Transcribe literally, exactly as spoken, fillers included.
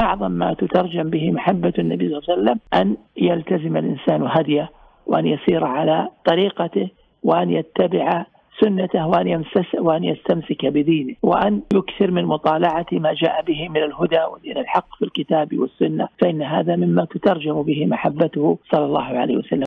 أعظم ما تترجم به محبة النبي صلى الله عليه وسلم أن يلتزم الإنسان هديه، وأن يسير على طريقته، وأن يتبع سنته، وأن يمسس وأن يستمسك بدينه، وأن يكثر من مطالعة ما جاء به من الهدى ودين الحق في الكتاب والسنة، فإن هذا مما تترجم به محبته صلى الله عليه وسلم.